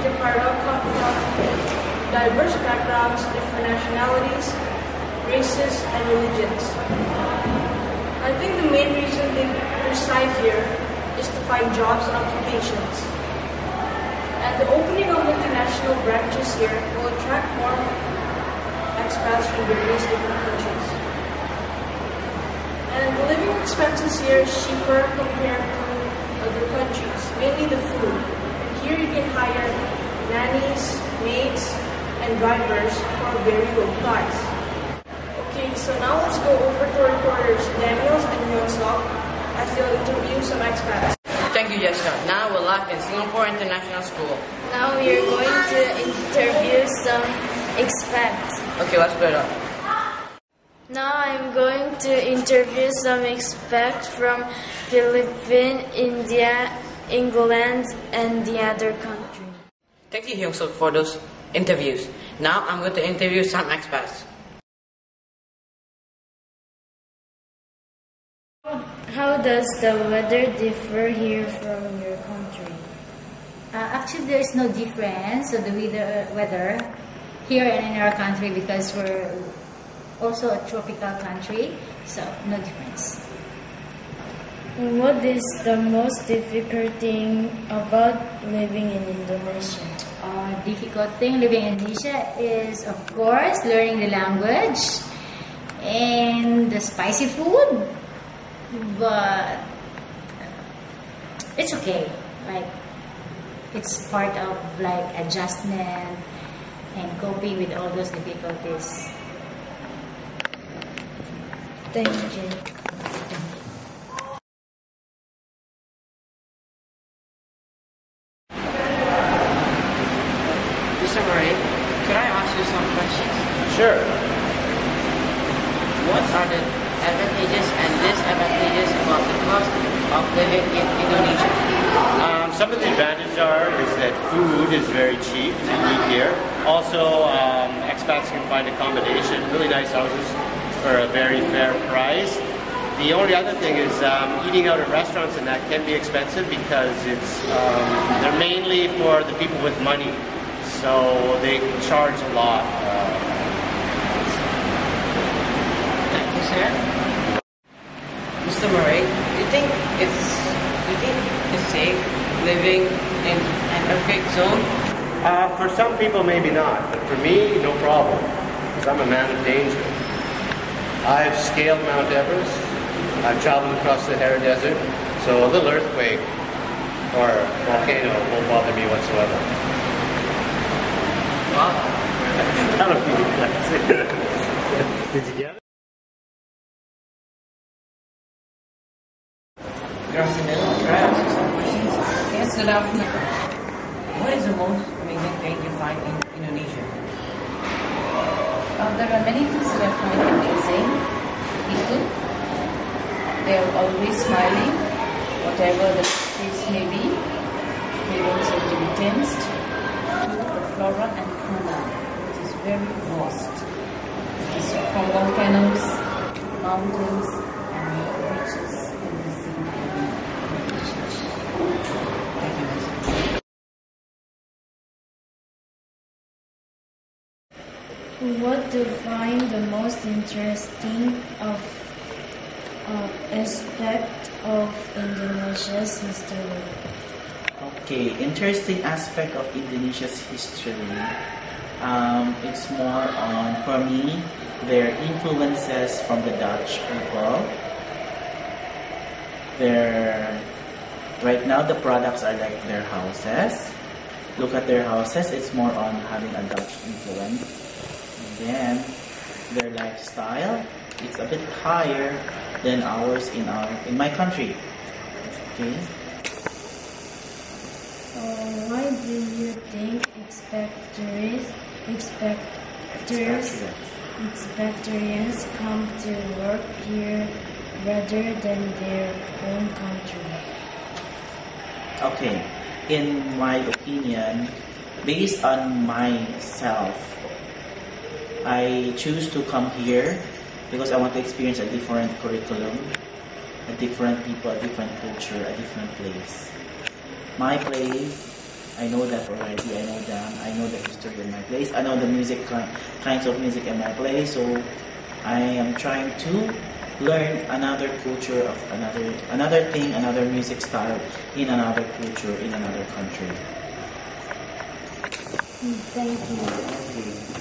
Jakarta come from diverse backgrounds, different nationalities, races, and religions. I think the main reason they reside here is to find jobs and occupations. And the opening of multinational branches here will attract more expats from various different countries. And the living expenses here is cheaper compared to other countries, mainly the food. And here you can hire nannies, maids, and drivers for a very low price. Okay, so now let's go over to reporters Daniels and Hyun-Sok as they'll interview some expats. Thank you, Jessica. Now we're live in Singapore International School. Now we are going to interview some expats. Okay, let's split up. Now I'm going to interview some expats from Philippines, India, England, and the other country. Thank you, Hyung-Suk, for those interviews. Now I'm going to interview some expats. How does the weather differ here from your country? Actually, there is no difference of the weather here and in our country because we're also a tropical country, so no difference. What is the most difficult thing about living in Indonesia? Difficult thing living in Indonesia is, of course, learning the language and the spicy food. But it's okay. Like it's part of like adjustment and coping with all those difficulties. Thank you. Mr. Murray, could I ask you some questions? Sure. What are the advantages and disadvantages about the cost of living in Indonesia? Some of the advantages is that food is very cheap to eat here. Also, expats can find accommodation, really nice houses for a very fair price. The only other thing is eating out at restaurants, and that can be expensive because they're mainly for the people with money, so they charge a lot. Thank you, sir. Mr. Murray, do you think it's safe living in an earthquake zone? For some people, maybe not, but for me, no problem, because I'm a man of danger. I've scaled Mount Everest. I've traveled across the Sahara Desert, so a little earthquake or volcano won't bother me whatsoever. Wow. I don't think that's it. Did you get it? Good afternoon. Can I ask you some questions? Yes, good afternoon. What is the most amazing thing you find in Indonesia? There are many things that I find amazing. People, they are always smiling, whatever the case may be. They don't seem to be tensed. The flora and fauna, which is very vast. It is from volcanoes, mountains, and beaches in the sea. Thank you. What do you find the most interesting aspect of Indonesia's history? Okay, interesting aspect of Indonesia's history. It's more on, for me, their influences from the Dutch people. Right now the products are like their houses. Look at their houses, it's more on having a Dutch influence. And then their lifestyle, it's a bit higher than ours in my country. Okay. Why do you think expatriates come to work here rather than their own country? Okay, in my opinion, based on myself, I choose to come here because I want to experience a different curriculum, a different people, a different culture, a different place. My place I know that already. I know them. I know the history in my place. I know the music kinds of music in my place. So I am trying to learn another culture of another thing, another music style in another culture in another country. Thank you. Okay.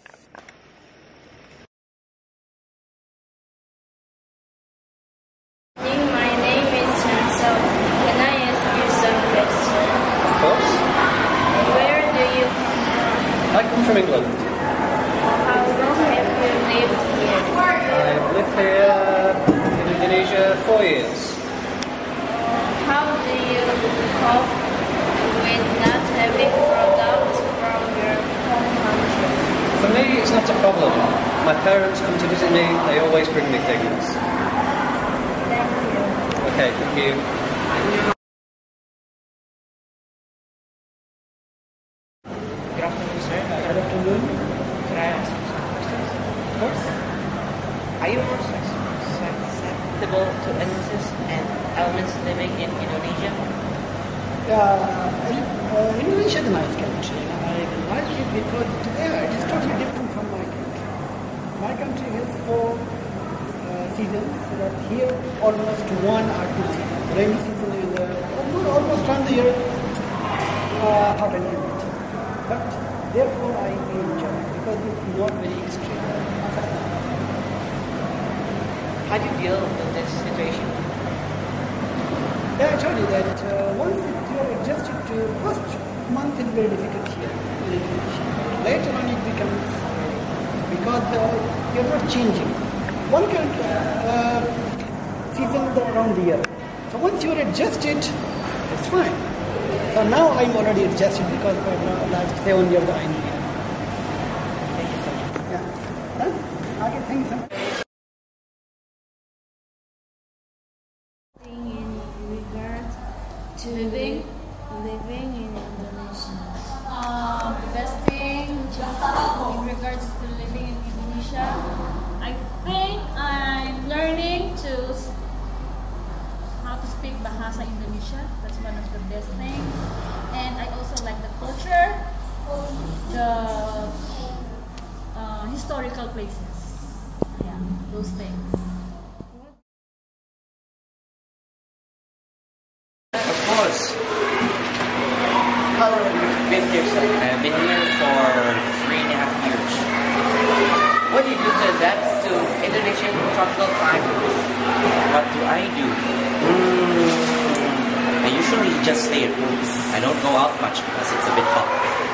My name is Chansel. Can I ask you some questions? Of course. Where do you come from? I come from England. How long have you lived here? I've lived here in Indonesia 4 years. How do you cope with not having products from your home country? For me, it's not a problem. My parents come to visit me. They always bring me things. Thank you. Okay, thank you. Good afternoon, sir. Good afternoon. Can I ask you some questions? Of course. Are you more susceptible to illnesses and ailments living in Indonesia? Indonesia is a nice country. I like it because it is totally different from my country. My country has 4 seasons, but here almost 1 or 2 seasons. Rainy season is almost around the year hot and humid. But therefore I enjoy it because it's not very extreme. How do you deal with this situation? Yeah, I told you that once you are adjusted to first month is very difficult here in Indonesia. Later on it becomes because you're not changing. One country season around the year. So once you are adjusted, it's fine. So now I'm already adjusted because for the last 7 years I'm here. Thank you so much. Yeah. Okay, thank you so much. In regard to living in Indonesia. The best thing in regards to living in Indonesia, I think I'm learning how to speak Bahasa Indonesia. That's one of the best things. And I also like the culture, the historical places. Yeah, those things. Of course. How long have you been here, sir? I've been here for 3.5 years. What do you do to adapt to Indonesian tropical climate? What do I do? I usually just stay at home. I don't go out much because it's a bit hot.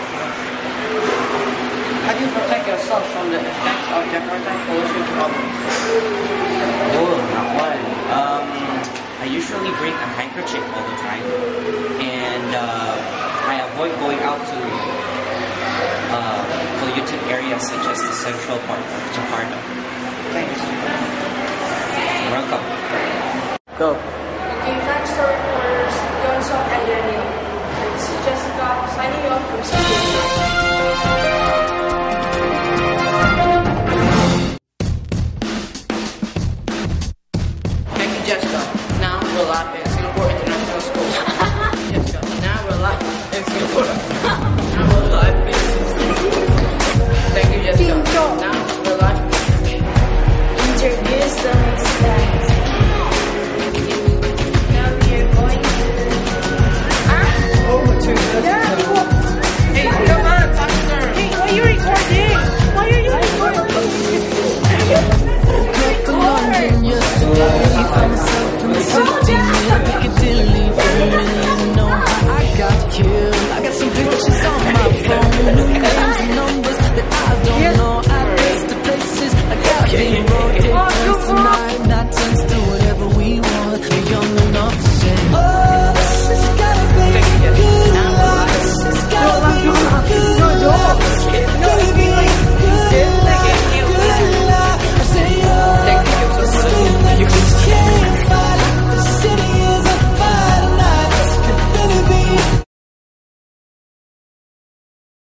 How do you protect yourself from the effects of Jakarta pollution problems? Oh, not one. I usually bring a handkerchief all the time, and I avoid going out to polluted areas such as the central part of Jakarta. Thanks. You're welcome. Go. Okay, thanks to reporters Yonsok and Daniel. This is Jessica signing off from CBS.